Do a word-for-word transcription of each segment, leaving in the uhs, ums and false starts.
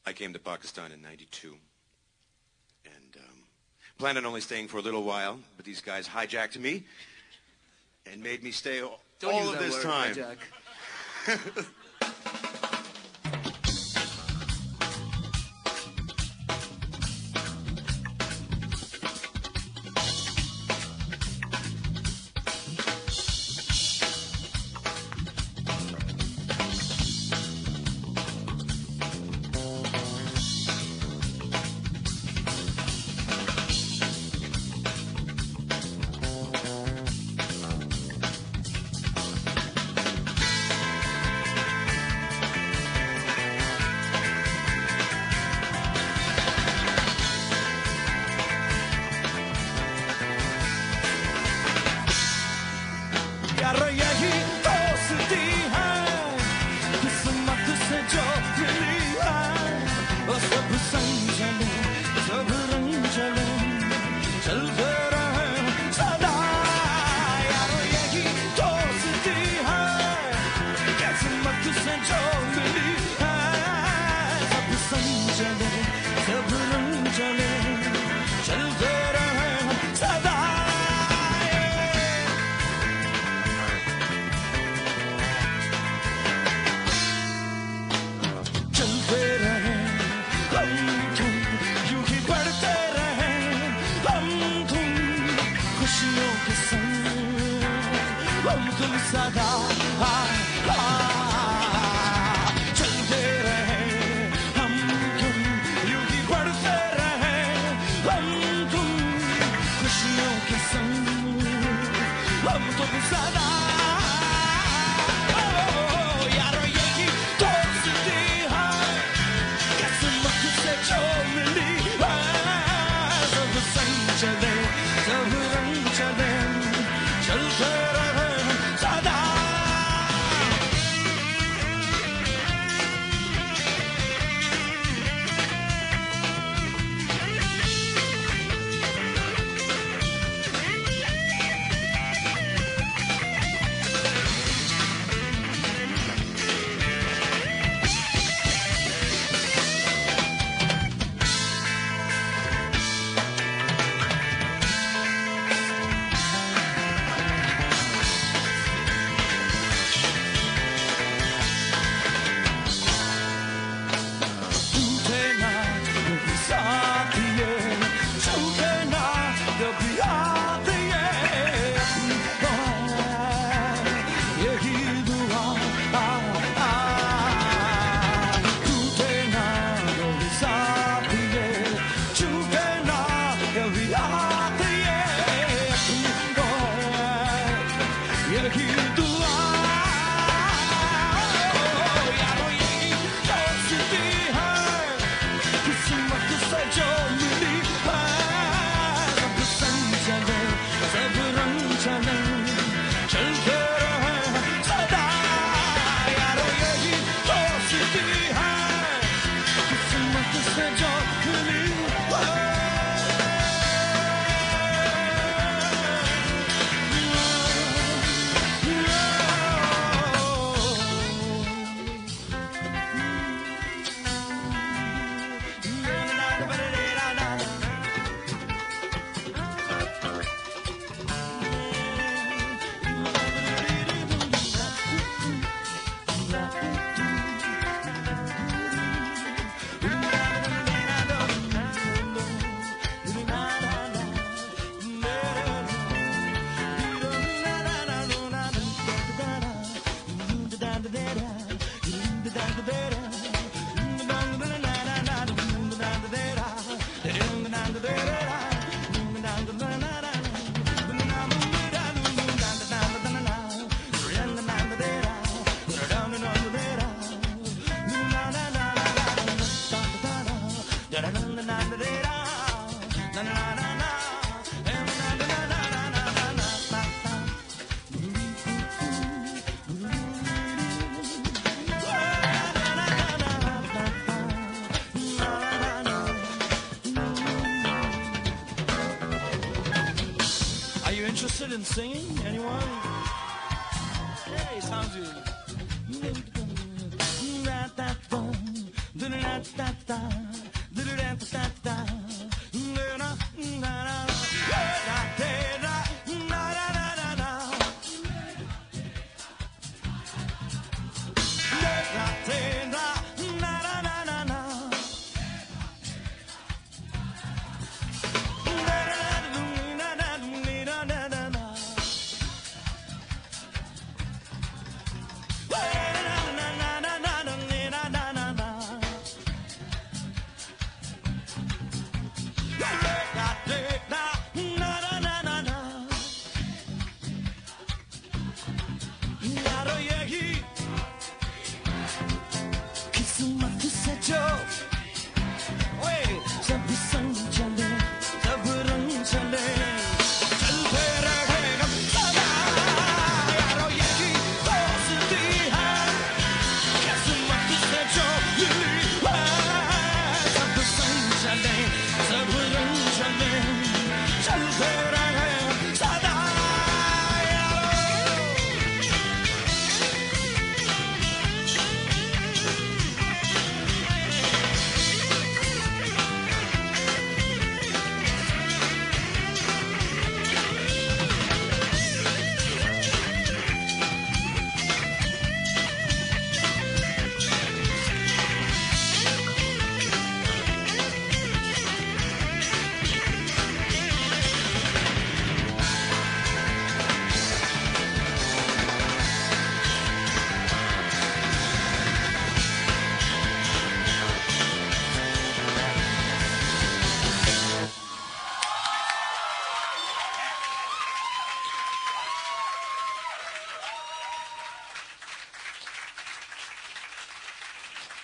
I came to Pakistan in ninety-two. And um, planned on only staying for a little while, but these guys hijacked me and made me stay all, Don't all use of that this word, time. hijack. यारो यही दोस्ती है, किस्मत से जो मिली है, वो सब संग चले, सब रंग चले, चलते रहे सदा। यारो यही दोस्ती है, किस्मत से जो मिली है, सब संग चले, सब रंग चले, चलते रहे सदा। हम तुम सदा चलते रहे, हम तुम यूं ही बढ़ते रहे, हम तुम खुशियों के संग, हम तुम सदा। यारो यही दोस्ती है, किस्मत से जो मिली है, सब संग चले, सब रंग चले, चलते रहे सदा। Interested in singing? Anyone? Hey, sounds good.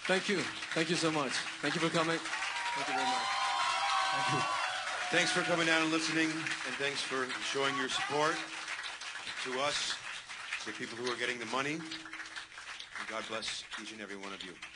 Thank you. Thank you so much. Thank you for coming. Thank you very much. Thank you. Thanks for coming down and listening, and thanks for showing your support to us, the people who are getting the money. And God bless each and every one of you.